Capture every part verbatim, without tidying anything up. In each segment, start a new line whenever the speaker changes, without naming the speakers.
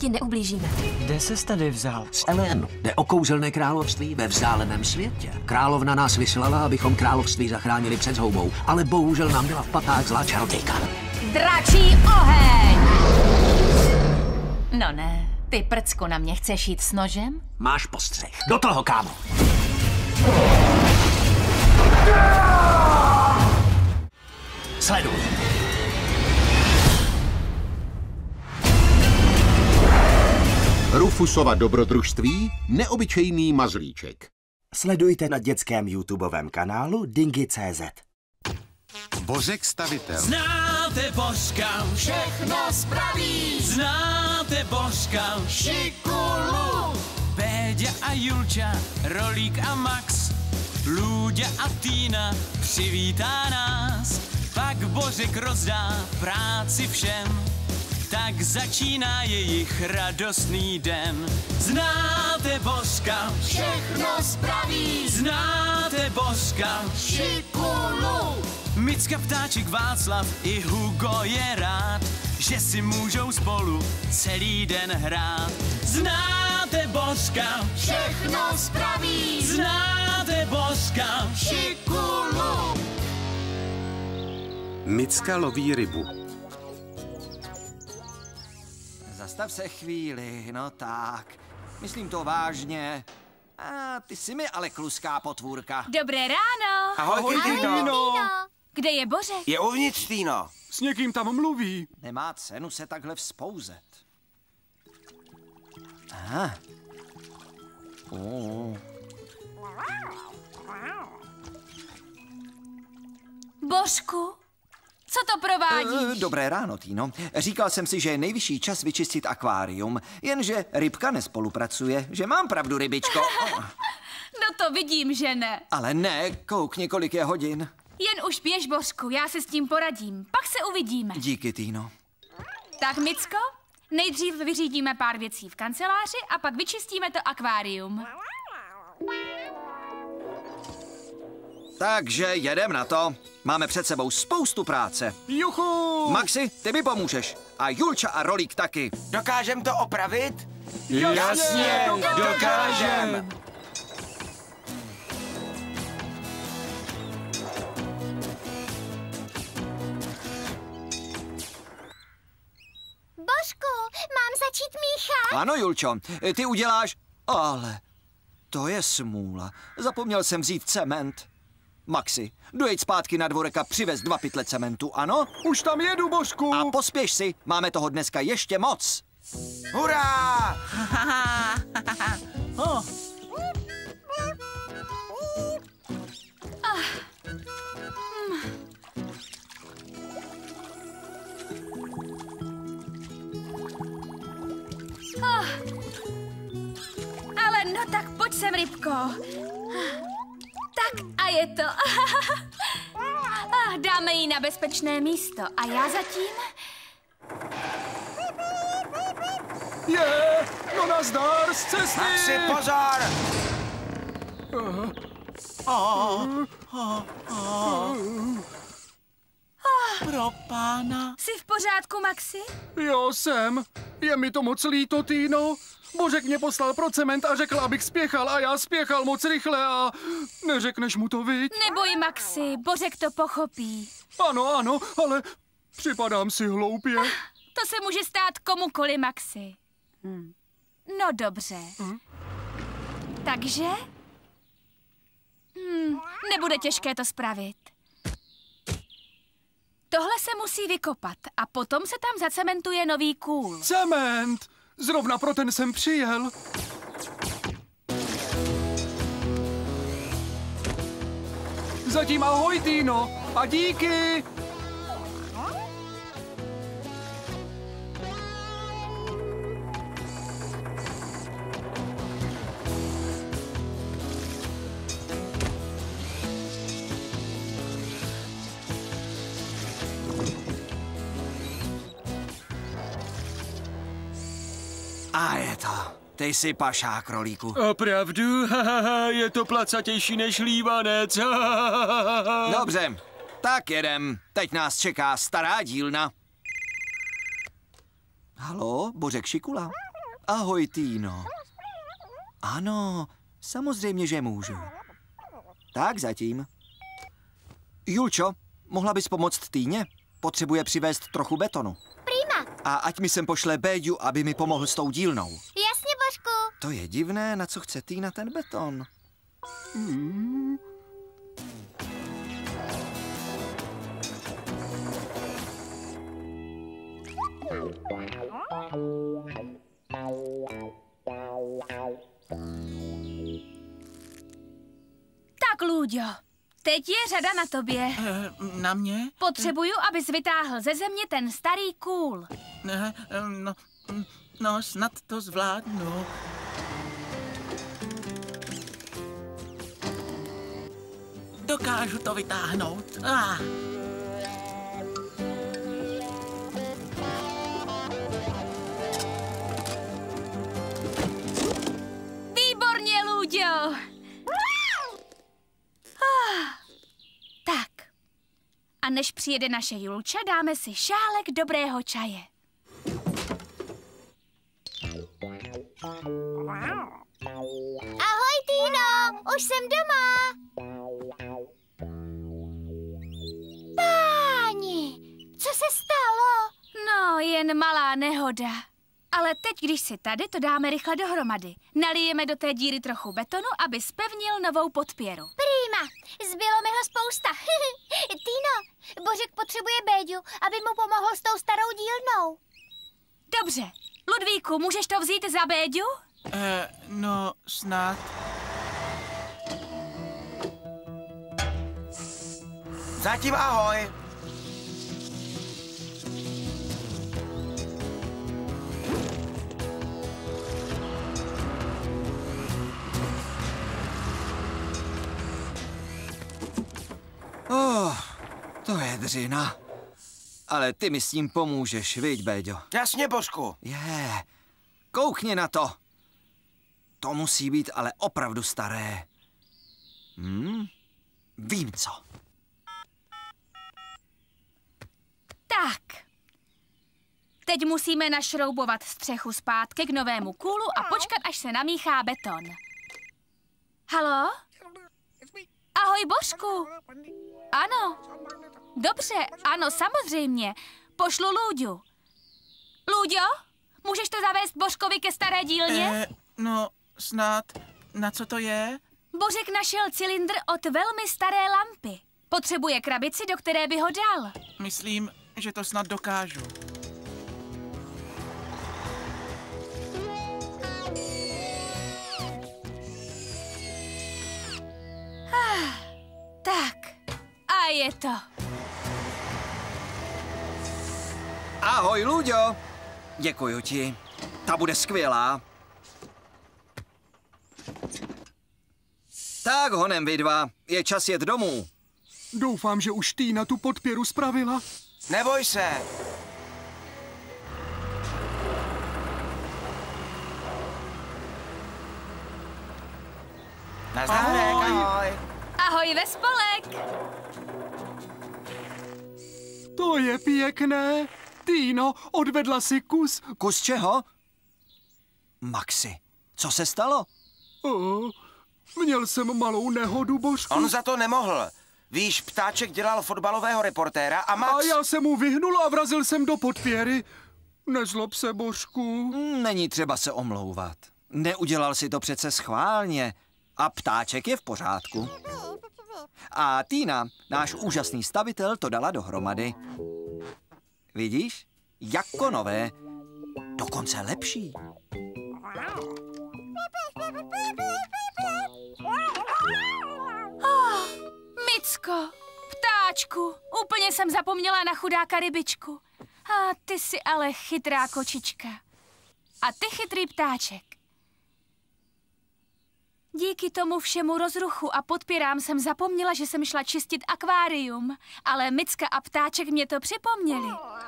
ti neublížíme.
Kde ses tady vzal?
Z Elen. Jde o kouzelné království ve vzdáleném světě. Královna nás vyslala, abychom království zachránili před zhoubou, ale bohužel nám byla v patách zlá čarodějka.
Dračí oheň! No ne, ty prcku na mě chceš jít s nožem?
Máš postřeh. Do toho, kámo! Sleduj!
Rufusova dobrodružství, neobyčejný mazlíček.
Sledujte na dětském YouTubeovém kanálu Dingy tečka cé zet.
Bořek stavitel.
Znáte Božka, všechno spraví. Znáte Božka, Šikulu. Béďa a Julča, Rolík a Max, Lůďa a Týna přivítá nás. Pak Bořek rozdá práci všem, tak začíná jejich radostný den. Znáte Božka, všechno spraví. Znáte Božka, Šikulu. Micka, Ptáček, Václav i Hugo je rád, že si můžou spolu celý den hrát. Znáte Božka, všechno spraví. Znáte Božka, Šikulu.
Micka loví rybu.
Zastav se chvíli, no tak. Myslím to vážně. A ty jsi mi ale kluská potvůrka.
Dobré ráno!
Ahoj, Týno.
Kde je Bořek?
Je uvnitř, Týno.
S někým tam mluví.
Nemá cenu se takhle vzpouzet. Aha. Oh.
Božku, co to provádíš?
Dobré ráno, Týno. Říkal jsem si, že je nejvyšší čas vyčistit akvárium, jenže rybka nespolupracuje, že mám pravdu, rybičko.
No to vidím, že ne.
Ale ne, koukni, kolik je hodin.
Jen už běž, Božku, já se s tím poradím. Pak se uvidíme.
Díky, Týno.
Tak, Micko, nejdřív vyřídíme pár věcí v kanceláři a pak vyčistíme to akvárium.
Takže jedem na to. Máme před sebou spoustu práce.
Juchu!
Maxi, ty mi pomůžeš. A Julča a Rolík taky.
Dokážem to opravit?
Jasně, dokážem.
Božku, mám začít míchat?
Ano, Julčo, ty uděláš... Ale to je smůla. Zapomněl jsem vzít cement. Maxi, dojeď zpátky na dvorek a přivez dva pytle cementu, ano?
Už tam jedu, Božku.
A pospěš si, máme toho dneska ještě moc.
Hurá!
oh.
Oh. Ale no tak pojď sem, rybko. Tak a je to. Dáme ji na bezpečné místo a já zatím...
Je, no nazdar, z cesty.
Maxi, pozor!
Uh. Oh, oh, oh. Pro pána.
Jsi v pořádku, Maxi?
Jo, jsem. Je mi to moc líto, Týno. Božek mě poslal pro cement a řekl, abych spěchal a já spěchal moc rychle a... Neřekneš mu to, viď?
Neboj, Maxi, Božek to pochopí.
Ano, ano, ale připadám si hloupě.
To se může stát komukoli, Maxi. Hmm. No dobře. Hmm? Takže? Hmm, nebude těžké to spravit. Tohle se musí vykopat a potom se tam zacementuje nový kůl.
Cement! Zrovna pro ten jsem přijel. Zatím ahoj, Týno. A díky.
A je to. Ty jsi pašák, Rolíku.
Opravdu? Je to placatější než lívanec.
Dobře, tak jedem. Teď nás čeká stará dílna. Haló, Bořek Šikula. Ahoj, Týno. Ano, samozřejmě, že můžu. Tak zatím. Julčo, mohla bys pomoct Týně? Potřebuje přivést trochu betonu.
Prima.
A ať mi sem pošle Béďu, aby mi pomohl s tou dílnou.
Jasně, Božku.
To je divné, na co chce Týna ten beton.
Hmm.
Tak, Lůďo, teď je řada na tobě.
E, na mě?
Potřebuju, abys vytáhl ze země ten starý kůl.
E, no, no, snad to zvládnu. Dokážu to vytáhnout. Ah.
Výborně, Lůďo. Ah. Tak. A než přijede naše Julča, dáme si šálek dobrého čaje.
Ahoj, Týno, už jsem doma. Páni, co se stalo?
No, jen malá nehoda. Ale teď, když si tady, to dáme rychle dohromady. Nalijeme do té díry trochu betonu, aby zpevnil novou podpěru.
Prima, zbylo mi ho spousta. Týno, Božek potřebuje Béďu, aby mu pomohl s tou starou dílnou.
Dobře. Ludvíku, můžeš to vzít za Béďu?
E, no, snad.
Zatím ahoj.
Oh, to je dřina. Ale ty mi s tím pomůžeš, viď, Béďo?
Jasně, Božku.
Je, yeah. Koukni na to. To musí být ale opravdu staré. Hm? Vím co.
Tak. Teď musíme našroubovat střechu zpátky k novému kůlu a počkat, až se namíchá beton. Halo? Ahoj, Božku. Ano. Dobře, ano, samozřejmě. Pošlu Lůďu. Lůďo, můžeš to zavést Božkovi ke staré dílně?
E, no, snad. Na co to je?
Božek našel cylindr od velmi staré lampy. Potřebuje krabici, do které by ho dal.
Myslím, že to snad dokážu.
Ah, tak, a je to.
Ahoj, Luďo. Děkuju ti. Ta bude skvělá. Tak honem vy dva. Je čas jet domů.
Doufám, že už Týna tu podpěru spravila.
Neboj se. Nazdárek, ahoj. ahoj.
Ahoj ve spolek.
To je pěkné. Týno, odvedla si kus.
Kus čeho? Maxi, co se stalo?
Oh, měl jsem malou nehodu, Božku.
On za to nemohl. Víš, Ptáček dělal fotbalového reportéra a Max...
A já jsem mu vyhnul a vrazil jsem do podpěry. Nezlob se, Božku.
Není třeba se omlouvat. Neudělal si to přece schválně. A Ptáček je v pořádku. A Týna, náš úžasný stavitel, to dala dohromady. Vidíš? Jako nové. Dokonce lepší.
Oh, Micko, ptáčku, úplně jsem zapomněla na chudáka rybičku. A ty jsi ale chytrá kočička. A ty chytrý ptáček. Díky tomu všemu rozruchu a podpěrám jsem zapomněla, že jsem šla čistit akvárium. Ale Micka a Ptáček mě to připomněli.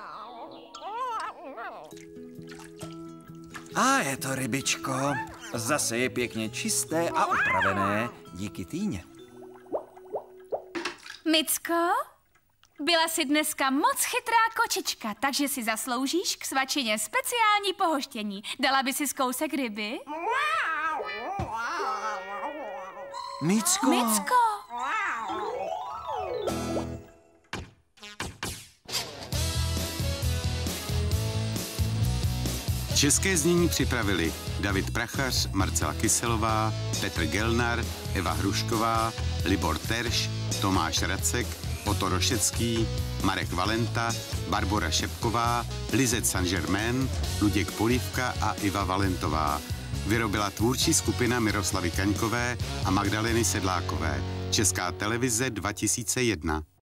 A je to, rybičko. Zase je pěkně čisté a upravené díky Týně.
Micko? Byla jsi dneska moc chytrá kočička, takže si zasloužíš k svačině speciální pohoštění. Dala by si kousek ryby?
Micko!
Micko!
České znění připravili David Prachař, Marcela Kyselová, Petr Gelnar, Eva Hrušková, Libor Terš, Tomáš Racek, Otto Rošecký, Marek Valenta, Barbora Šepková, Lizet Saint-Germain, Luděk Polívka a Iva Valentová. Vyrobila tvůrčí skupina Miroslavy Kaňkové a Magdaleny Sedlákové. Česká televize dva tisíce jedna.